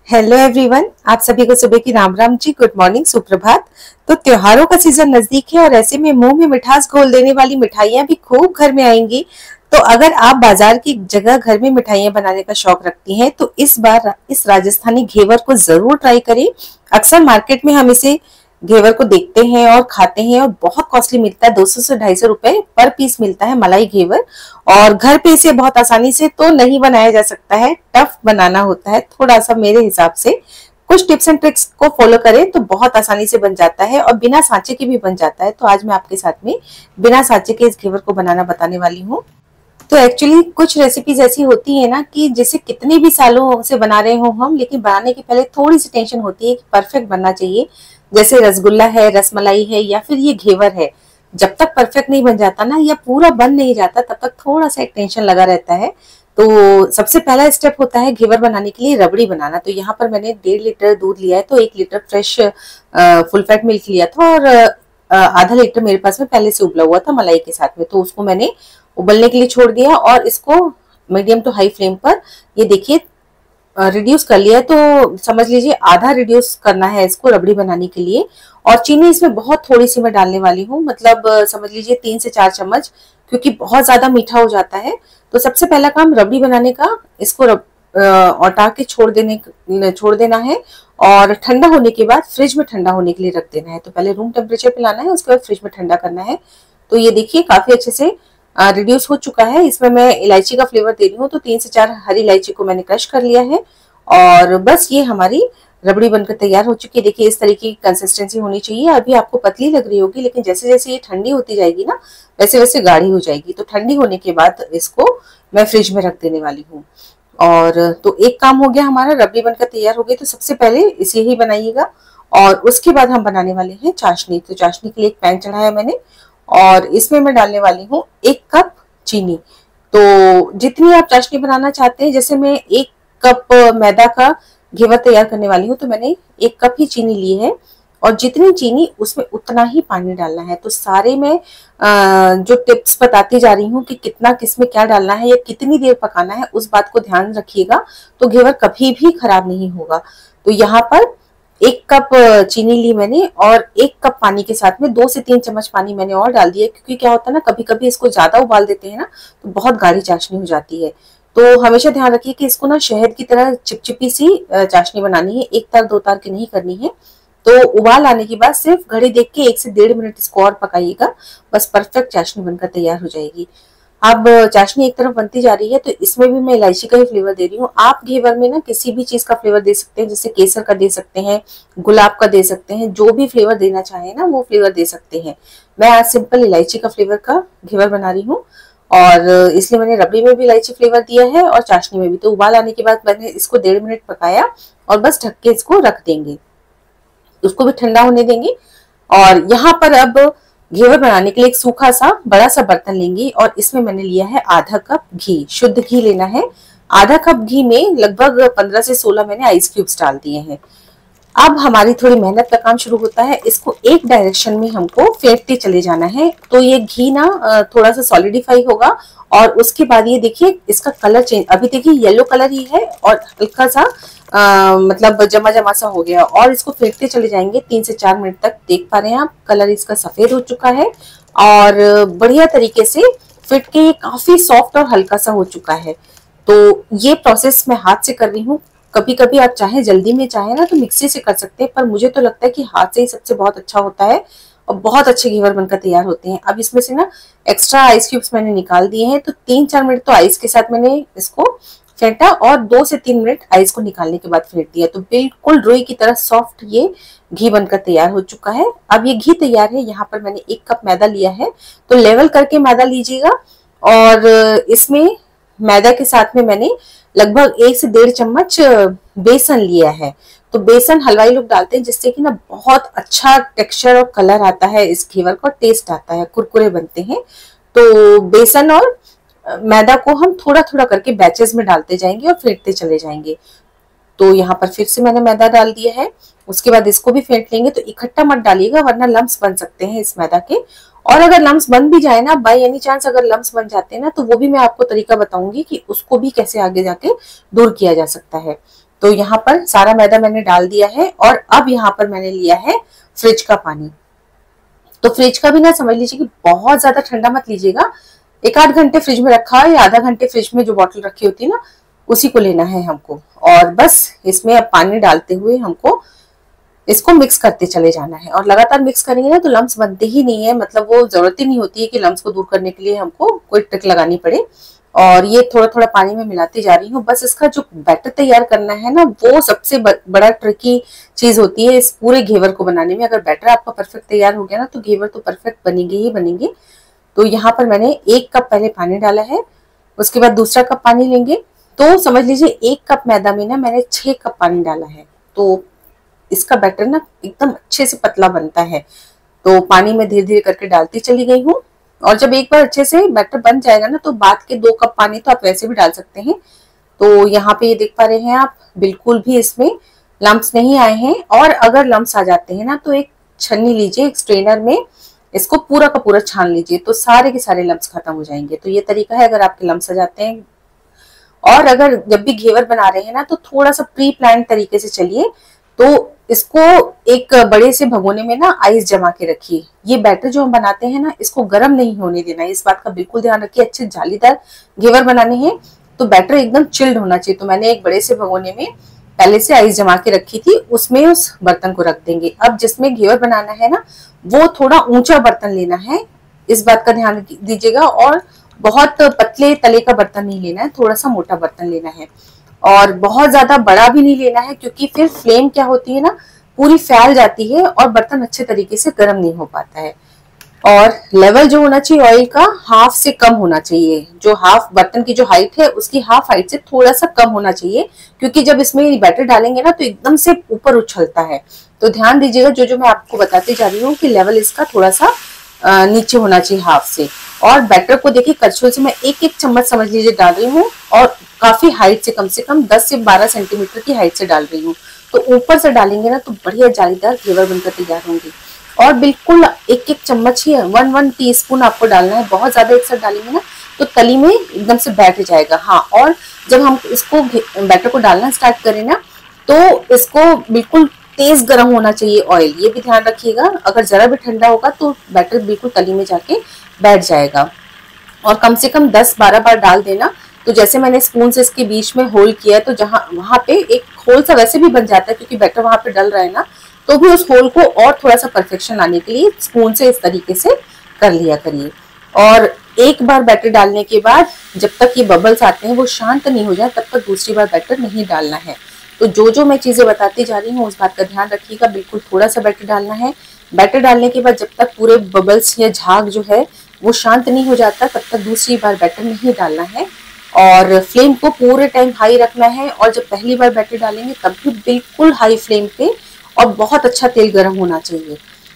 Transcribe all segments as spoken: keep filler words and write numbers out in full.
Hello everyone, आप सभी को सुबह की राम राम जी, गुड मॉर्निंग, सुप्रभात। तो त्योहारों का सीजन नजदीक है और ऐसे में मुंह में मिठास घोल देने वाली मिठाइयां भी खूब घर में आएंगी। तो अगर आप बाजार की जगह घर में मिठाइयां बनाने का शौक रखती हैं तो इस बार इस राजस्थानी घेवर को जरूर ट्राई करें। अक्सर मार्केट में हम इसे घेवर को देखते हैं और खाते हैं और बहुत कॉस्टली मिलता है, दो सौ से ढाई सौ रुपए पर पीस मिलता है मलाई घेवर। और घर पे इसे बहुत आसानी से तो नहीं बनाया जा सकता है, टफ बनाना होता है थोड़ा सा मेरे हिसाब से। कुछ टिप्स एंड ट्रिक्स को फॉलो करें तो बहुत आसानी से बन जाता है और बिना सांचे के भी बन जाता है। तो आज मैं आपके साथ में बिना सांचे के इस घेवर को बनाना बताने वाली हूँ। तो एक्चुअली कुछ रेसिपीज ऐसी होती है ना कि जिसे कितने भी सालों से बना रहे हो हम, लेकिन बनाने के पहले थोड़ी सी टेंशन होती है कि परफेक्ट बनना चाहिए। जैसे रसगुल्ला है, रसमलाई है या फिर ये घेवर है, जब तक परफेक्ट नहीं बन जाता ना या पूरा बन नहीं जाता तब तक थोड़ा सा एक टेंशन लगा रहता है। तो सबसे पहला स्टेप होता है घेवर बनाने के लिए रबड़ी बनाना। तो यहाँ पर मैंने डेढ़ लीटर दूध लिया है, तो एक litre fresh full fat milk लिया था और अ, आधा लीटर मेरे पास में पहले से उबला हुआ था मलाई के साथ में। तो उसको मैंने उबलने के लिए छोड़ दिया और इसको मीडियम टू हाई फ्लेम पर ये देखिए रिड्यूस कर लिया है। तो समझ लीजिए आधा रिड्यूस करना है इसको रबड़ी बनाने के लिए। और चीनी इसमें बहुत थोड़ी सी मैं डालने वाली हूँ, मतलब अ, समझ लीजिए तीन से चार चम्मच, क्योंकि बहुत ज्यादा मीठा हो जाता है। तो सबसे पहला काम रबड़ी बनाने का, इसको रब, अ, औटा के छोड़ देने छोड़ देना है और ठंडा होने के बाद फ्रिज में ठंडा होने के लिए रख देना है। तो पहले रूम टेम्परेचर पे लाना है, उसके बाद फ्रिज में ठंडा करना है। तो ये देखिए काफी अच्छे से रिड्यूस हो चुका है। इसमें मैं इलायची का फ्लेवर दे रही हूँ, तो तीन से चार हरी इलायची को मैंने क्रश कर लिया है और बस ये हमारी रबड़ी बनकर तैयार हो चुकी है। देखिए इस तरीके की कंसिस्टेंसी होनी चाहिए। अभी आपको पतली लग रही होगी, लेकिन जैसे जैसे ये ठंडी होती जाएगी ना वैसे वैसे गाढ़ी हो जाएगी। तो ठंडी होने के बाद इसको मैं फ्रिज में रख देने वाली हूँ। और तो एक काम हो गया हमारा, रबड़ी बनकर तैयार हो गई। तो सबसे पहले इसे ही बनाइएगा और उसके बाद हम बनाने वाले हैं चाशनी। तो चाशनी के लिए एक पैन चढ़ाया मैंने और इसमें मैं डालने वाली हूँ एक कप चीनी। तो जितनी आप चाशनी बनाना चाहते हैं, जैसे मैं एक कप मैदा का घेवर तैयार करने वाली हूँ तो मैंने एक कप ही चीनी ली है और जितनी चीनी उसमें उतना ही पानी डालना है। तो सारे में जो टिप्स बताती जा रही हूँ कि कितना किसमें क्या डालना है या कितनी देर पकाना है, उस बात को ध्यान रखिएगा तो घेवर कभी भी खराब नहीं होगा। तो यहाँ पर एक कप चीनी ली मैंने और एक कप पानी के साथ में दो से तीन चम्मच पानी मैंने और डाल दिया, क्योंकि क्या होता है ना कभी कभी इसको ज्यादा उबाल देते हैं ना तो बहुत गाढ़ी चाशनी हो जाती है। तो हमेशा ध्यान रखिए कि इसको ना शहद की तरह चिपचिपी सी चाशनी बनानी है, एक तार दो तार की नहीं करनी है। तो उबाल आने के बाद सिर्फ घड़ी देख के एक से डेढ़ मिनट इसको और पकाइएगा, बस परफेक्ट चाशनी बनकर तैयार हो जाएगी। अब चाशनी एक तरफ बनती जा रही है तो इसमें भी मैं इलायची का ही फ्लेवर दे रही हूँ। आप घेवर में ना किसी भी चीज का फ्लेवर दे सकते हैं, जैसे केसर का दे सकते हैं, गुलाब का दे सकते हैं, जो भी फ्लेवर देना चाहे ना वो फ्लेवर दे सकते हैं। मैं आज सिंपल इलायची का फ्लेवर का घेवर बना रही हूँ और इसलिए मैंने रबड़ी में भी इलायची फ्लेवर दिया है और चाशनी में भी। तो उबाल आने के बाद मैंने इसको डेढ़ मिनट पकाया और बस ढक के इसको रख देंगे, उसको भी ठंडा होने देंगे। और यहाँ पर अब घेवर बनाने के लिए एक सूखा सा बड़ा सा बर्तन लेंगे और इसमें मैंने लिया है आधा कप घी, शुद्ध घी लेना है। आधा कप घी में लगभग पंद्रह से सोलह मैंने आइस क्यूब्स डाल दिए हैं। अब हमारी थोड़ी मेहनत का काम शुरू होता है, इसको एक डायरेक्शन में हमको फेंटते चले जाना है। तो ये घी ना थोड़ा सा सॉलिडिफाई होगा और उसके बाद ये देखिए इसका कलर चेंज, अभी देखिए येलो कलर ही है और हल्का सा आ, मतलब जमा जमा सा हो गया और इसको फेंटते चले जाएंगे तीन से चार मिनट तक। देख पा रहे हैं आप कलर इसका सफेद हो चुका है और बढ़िया तरीके से फिट के ये काफी सॉफ्ट और हल्का सा हो चुका है। तो ये प्रोसेस मैं हाथ से कर रही हूँ। कभी कभी आप चाहे जल्दी में चाहे ना तो मिक्सी से कर सकते हैं, पर मुझे तो लगता है कि हाथ से ही सबसे बहुत अच्छा होता है और बहुत अच्छे घेवर बनकर तैयार होते हैं। अब इसमें से ना एक्स्ट्रा आइस क्यूब्स मैंने निकाल दिए हैं। तो तीन चार मिनट तो आइस के साथ मैंने इसको फेंटा और दो से तीन मिनट आइस को निकालने के बाद फेंट दिया। तो बिल्कुल रुई की तरह सॉफ्ट ये घी बनकर तैयार हो चुका है। अब ये घी तैयार है। यहाँ पर मैंने एक कप मैदा लिया है, तो लेवल करके मैदा लीजिएगा और इसमें मैदा के साथ में मैंने लगभग एक से डेढ़ चम्मच बेसन लिया है। तो बेसन हलवाई लोग डालते हैं जिससे कि ना बहुत अच्छा टेक्सचर और कलर आता है इस घेवर का, टेस्ट आता है, कुरकुरे बनते हैं। तो बेसन और मैदा को हम थोड़ा थोड़ा करके बैचेस में डालते जाएंगे और फेंटते चले जाएंगे। तो यहाँ पर फिर से मैंने मैदा डाल दिया है, उसके बाद इसको भी फेंट लेंगे। तो इकट्ठा मत डालिएगा वरना लम्स बन सकते हैं इस मैदा के। और अगर लम्स बन भी जाए ना, बाय एनी चांस अगर लम्स बन जाते हैं ना, तो वो भी मैं आपको तरीका बताऊंगी कि उसको भी कैसे आगे जाके दूर किया जा सकता है। तो यहाँ पर सारा मैदा मैंने डाल दिया है और अब यहाँ पर मैंने लिया है फ्रिज का पानी। तो फ्रिज का भी ना समझ लीजिए कि बहुत ज्यादा ठंडा मत लीजिएगा, एक आध घंटे फ्रिज में रखा है या आधा घंटे फ्रिज में जो बॉटल रखी होती है ना उसी को लेना है हमको। और बस इसमें अब पानी डालते हुए हमको इसको मिक्स करते चले जाना है और लगातार मिक्स करेंगे ना तो लम्स बनते ही नहीं है, मतलब वो जरूरत ही नहीं होती है कि लम्स को दूर करने के लिए हमको कोई ट्रिक लगानी पड़े। और ये थोड़ा थोड़ा पानी में मिलाती जा रही हूँ। बस इसका जो बैटर तैयार करना है ना वो सबसे बड़ा ट्रिकी चीज होती है इस पूरे घेवर को बनाने में। अगर बैटर आपका परफेक्ट तैयार हो गया ना तो घेवर तो परफेक्ट बनेंगे ही बनेंगे। तो यहाँ पर मैंने एक कप पहले पानी डाला है, उसके बाद दूसरा कप पानी लेंगे। तो समझ लीजिए एक कप मैदा में ना मैंने छह कप पानी डाला है। तो इसका बैटर ना एकदम अच्छे से पतला बनता है। तो पानी में धीरे धीरे करके डालती चली गई हूँ और जब एक बार अच्छे से बैटर बन जाएगा ना तो बाद के दो कप पानी तो आप वैसे भी डाल सकते हैं। तो यहाँ पे ये देख पा रहे हैं आप, बिल्कुल भी इसमें लम्स नहीं आए हैं। और अगर लम्स आ जाते हैं ना तो एक छन्नी लीजिए, एक स्ट्रेनर में इसको पूरा का पूरा छान लीजिए तो सारे के सारे लम्स खत्म हो जाएंगे। तो ये तरीका है अगर आपके लम्स आ जाते हैं। और अगर जब भी घेवर बना रहे हैं ना तो थोड़ा सा प्री प्लान तरीके से चलिए। तो इसको एक बड़े से भगोने में ना आइस जमा के रखिए। ये बैटर जो हम बनाते हैं ना इसको गर्म नहीं होने देना है, इस बात का बिल्कुल ध्यान रखिए। अच्छे जालीदार घेवर बनाने हैं तो बैटर एकदम चिल्ड होना चाहिए। तो मैंने एक बड़े से भगोने में पहले से आइस जमा के रखी थी, उसमें उस बर्तन को रख देंगे। अब जिसमें घेवर बनाना है ना वो थोड़ा ऊंचा बर्तन लेना है, इस बात का ध्यान दीजिएगा। और बहुत पतले तले का बर्तन नहीं लेना है, थोड़ा सा मोटा बर्तन लेना है। और बहुत ज्यादा बड़ा भी नहीं लेना है क्योंकि फिर फ्लेम क्या होती है ना पूरी फैल जाती है और बर्तन अच्छे तरीके से गर्म नहीं हो पाता है। और लेवल जो होना चाहिए ऑयल का हाफ से कम होना चाहिए, जो हाफ बर्तन की जो हाइट है उसकी हाफ हाइट से थोड़ा सा कम होना चाहिए क्योंकि जब इसमें बैटर डालेंगे ना तो एकदम से ऊपर उछलता है। तो ध्यान दीजिएगा जो जो मैं आपको बताती जा रही हूँ कि लेवल इसका थोड़ा सा नीचे होना चाहिए हाफ से। और बैटर को देखिए करछुल से मैं एक एक चम्मच समझ लीजिए डाल रही हूँ और काफी हाइट से, कम से कम दस से बारह सेंटीमीटर की हाइट से डाल रही हूँ। तो ऊपर से डालेंगे ना तो बढ़िया जालीदार घेवर बनकर तैयार होंगे। और बिल्कुल एक एक चम्मच ही वन वन टीस्पून आपको डालना है, बहुत ज्यादा एक साथ डालेंगे ना तो तली में एकदम से बैठ जाएगा। हाँ, और जब हम इसको बैटर को डालना स्टार्ट करें ना तो इसको बिल्कुल तेज गर्म होना चाहिए ऑयल, ये भी ध्यान रखिएगा। अगर जरा भी ठंडा होगा तो बैटर बिल्कुल तली में जाके बैठ जाएगा। और कम से कम दस बारह बार डाल देना। तो जैसे मैंने स्पून से इसके बीच में होल किया है तो जहां वहां पे एक होल सा वैसे भी बन जाता है क्योंकि बैटर वहां पे डल रहा है ना, तो भी उस होल को और थोड़ा सा परफेक्शन आने के लिए स्पून से इस तरीके से कर लिया करिए। और एक बार बैटर डालने के बाद जब तक ये बबल्स आते हैं वो शांत नहीं हो जाए तब तक दूसरी बार बैटर नहीं डालना है। तो जो जो मैं चीजें बताती जा रही हूँ उस बात का ध्यान रखिएगा। बिल्कुल थोड़ा सा बैटर डालना है। बैटर डालने के बाद जब तक पूरे बबल्स या झाग जो है वो शांत नहीं हो जाता तब तक दूसरी बार बैटर नहीं डालना है। और फ्लेम को पूरे टाइम हाई रखना है। और जब पहली बार बैटर डालेंगे तब भी बिल्कुल हाई फ्लेम पे और बहुत अच्छा तेल गर्म होना चाहिए।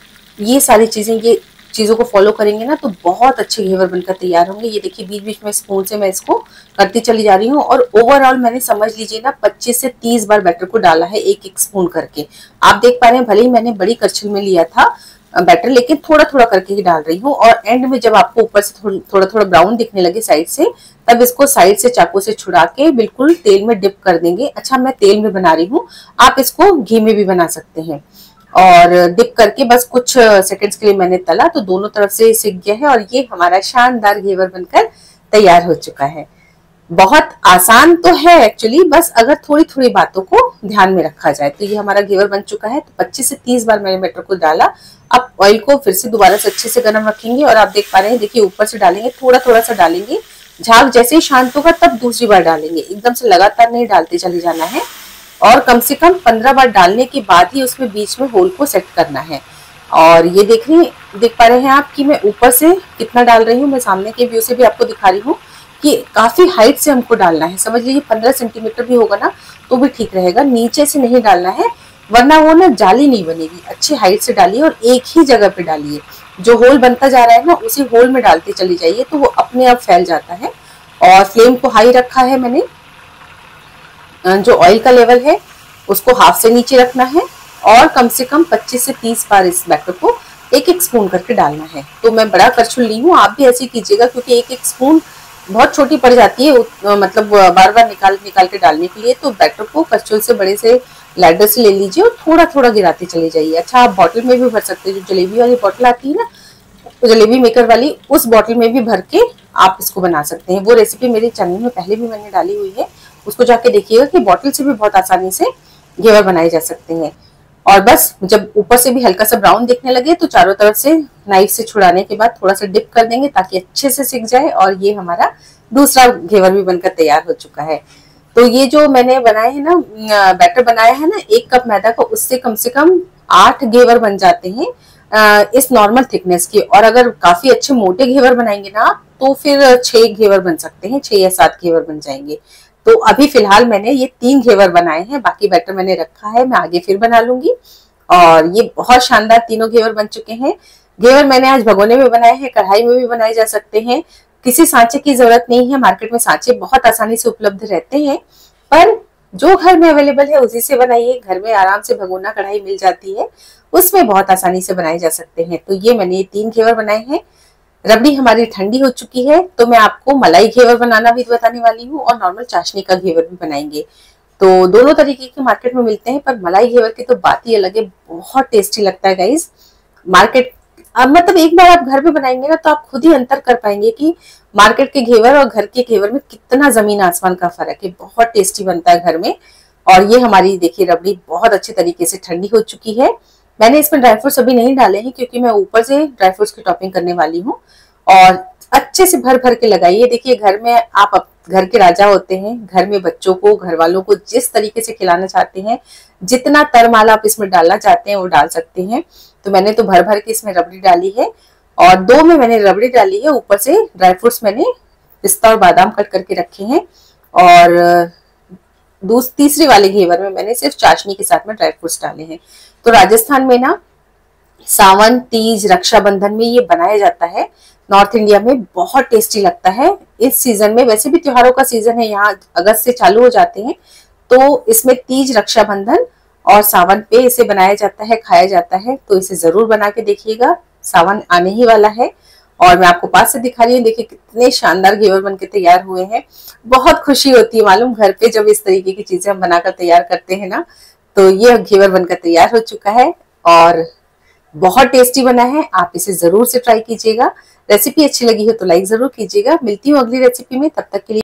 ये सारी चीजें ये चीजों को फॉलो करेंगे ना तो बहुत अच्छे घेवर बनकर तैयार होंगे। ये देखिए बीच बीच में स्पून से मैं इसको करती चली जा रही हूँ और ओवरऑल मैंने समझ लीजिए ना पच्चीस से तीस बार बैटर को डाला है एक एक स्पून करके। आप देख पा रहे हैं भले ही मैंने बड़ी करछुल में लिया था बैटर लेकिन थोड़ा थोड़ा करके ही डाल रही हूँ। और एंड में जब आपको ऊपर से थोड़ा थोड़ा ब्राउन दिखने लगे साइड से तब इसको साइड से चाकू से छुड़ा के बिल्कुल तेल में डिप कर देंगे। अच्छा मैं तेल में बना रही हूँ, आप इसको घी में भी बना सकते हैं। और डिप करके बस कुछ सेकंड्स के लिए मैंने तला तो दोनों तरफ से सिक गया है और ये हमारा शानदार घेवर बनकर तैयार हो चुका है। बहुत आसान तो है एक्चुअली, बस अगर थोड़ी थोड़ी बातों को ध्यान में रखा जाए। तो ये हमारा घेवर बन चुका है। तो पच्चीस से तीस बार मैंने बैटर को डाला। अब ऑयल को फिर से दोबारा से अच्छे से गर्म रखेंगे और आप देख पा रहे हैं देखिए ऊपर से डालेंगे, थोड़ा थोड़ा सा डालेंगे। झाग जैसे ही शांत होगा तब दूसरी बार डालेंगे, एकदम से लगातार नहीं डालते चले जाना है। और कम से कम पंद्रह बार डालने के बाद ही उसमें बीच में होल को सेट करना है। और ये देख रही देख पा रहे हैं आप कि मैं ऊपर से कितना डाल रही हूँ। मैं सामने के व्यू से भी आपको दिखा रही हूँ कि काफी हाइट से हमको डालना है। समझ लीजिए पंद्रह सेंटीमीटर भी होगा ना तो भी ठीक रहेगा, नीचे से नहीं डालना है वरना वो ना जाली नहीं बनेगी। अच्छी हाइट से डालिए और एक ही जगह पे डालिए। जो होल बनता जा रहा है ना उसी होल में डालते चली जाइए तो वो अपने आप फैल जाता है। और फ्लेम को हाई रखा है मैंने। जो ऑयल का लेवल है उसको हाफ से नीचे रखना है और कम से कम पच्चीस से तीस बार इस बैटर को एक एक स्पून करके डालना है। तो मैं बड़ा करछुल ली हूँ, आप भी ऐसे कीजिएगा क्योंकि एक एक स्पून बहुत छोटी पड़ जाती है, मतलब बार बार निकाल निकाल के डालने के लिए। तो बैटर को कस्टूल से बड़े से लैडर से ले लीजिए और थोड़ा थोड़ा गिराते चले जाइए। अच्छा, आप बॉटल में भी भर सकते हैं, जो जलेबी वाली बॉटल आती है ना, तो जलेबी मेकर वाली, उस बॉटल में भी भर के आप इसको बना सकते हैं। वो रेसिपी मेरे चैनल में पहले भी मैंने डाली हुई है, उसको जाके देखिएगा कि बॉटल से भी बहुत आसानी से घेवर बनाए जा सकते हैं। और बस जब ऊपर से भी हल्का सा ब्राउन दिखने लगे तो चारों तरफ से नाइफ से छुड़ाने के बाद थोड़ा सा डिप कर देंगे ताकि अच्छे से सिक जाए। और ये हमारा दूसरा घेवर भी बनकर तैयार हो चुका है। तो ये जो मैंने बनाए हैं ना, बैटर बनाया है ना एक कप मैदा का, उससे कम से कम आठ घेवर बन जाते हैं इस नॉर्मल थिकनेस के। और अगर काफी अच्छे मोटे घेवर बनाएंगे ना तो फिर छह घेवर बन सकते हैं, छह या सात घेवर बन जाएंगे। तो अभी फिलहाल मैंने ये तीन घेवर बनाए हैं, बाकी बैटर मैंने रखा है, मैं आगे फिर बना लूंगी। और ये बहुत शानदार तीनों घेवर बन चुके हैं। घेवर मैंने आज भगोने में बनाए हैं, कढ़ाई में भी बनाए जा सकते हैं, किसी सांचे की जरूरत नहीं है। मार्केट में सांचे बहुत आसानी से उपलब्ध रहते हैं, पर जो घर में अवेलेबल है उसी से बनाइए। घर में आराम से भगोना कढ़ाई मिल जाती है, उसमें बहुत आसानी से बनाए जा सकते हैं। तो ये मैंने ये तीन घेवर बनाए हैं। रबड़ी हमारी ठंडी हो चुकी है, तो मैं आपको मलाई घेवर बनाना भी बताने वाली हूँ और नॉर्मल चाशनी का घेवर भी बनाएंगे। तो दोनों तरीके के मार्केट में मिलते हैं, पर मलाई घेवर की तो बात ही अलग है, बहुत टेस्टी लगता है गाइस। मार्केट अब मतलब एक बार आप घर पे बनाएंगे ना तो आप खुद ही अंतर कर पाएंगे कि मार्केट के घेवर और घर के घेवर में कितना जमीन आसमान का फर्क है। बहुत टेस्टी बनता है घर में। और ये हमारी देखिए रबड़ी बहुत अच्छे तरीके से ठंडी हो चुकी है। मैंने इसमें ड्राई फ्रूट्स अभी नहीं डाले हैं क्योंकि मैं ऊपर से ड्राई फ्रूट्स की टॉपिंग करने वाली हूँ। और अच्छे से भर भर के लगाइए। देखिए घर में आप घर के राजा होते हैं, घर में बच्चों को, घर वालों को जिस तरीके से खिलाना चाहते हैं, जितना तरमाल आप इसमें डालना चाहते हैं वो डाल सकते हैं। तो मैंने तो भर भर के इसमें रबड़ी डाली है, और दो में मैंने रबड़ी डाली है, ऊपर से ड्राई फ्रूट्स मैंने पिस्ता और बादाम कट करके रखे हैं। और दूसरी तीसरी वाले घेवर में मैंने सिर्फ चाशनी के साथ में ड्राई फ्रूट्स डाले हैं। तो राजस्थान में ना सावन, तीज, रक्षाबंधन में ये बनाया जाता है। नॉर्थ इंडिया में बहुत टेस्टी लगता है इस सीजन में। वैसे भी त्योहारों का सीजन है, यहाँ अगस्त से चालू हो जाते हैं। तो इसमें तीज, रक्षाबंधन और सावन पे इसे बनाया जाता है, खाया जाता है। तो इसे जरूर बना के देखिएगा, सावन आने ही वाला है। और मैं आपको पास से दिखा रही हूँ, देखिए कितने शानदार घेवर बनके तैयार हुए हैं। बहुत खुशी होती है मालूम, घर पे जब इस तरीके की चीजें हम बनाकर तैयार करते हैं ना। तो ये घेवर बनकर तैयार हो चुका है और बहुत टेस्टी बना है। आप इसे जरूर से ट्राई कीजिएगा। रेसिपी अच्छी लगी हो तो लाइक जरूर कीजिएगा। मिलती हूँ अगली रेसिपी में, तब तक के लिए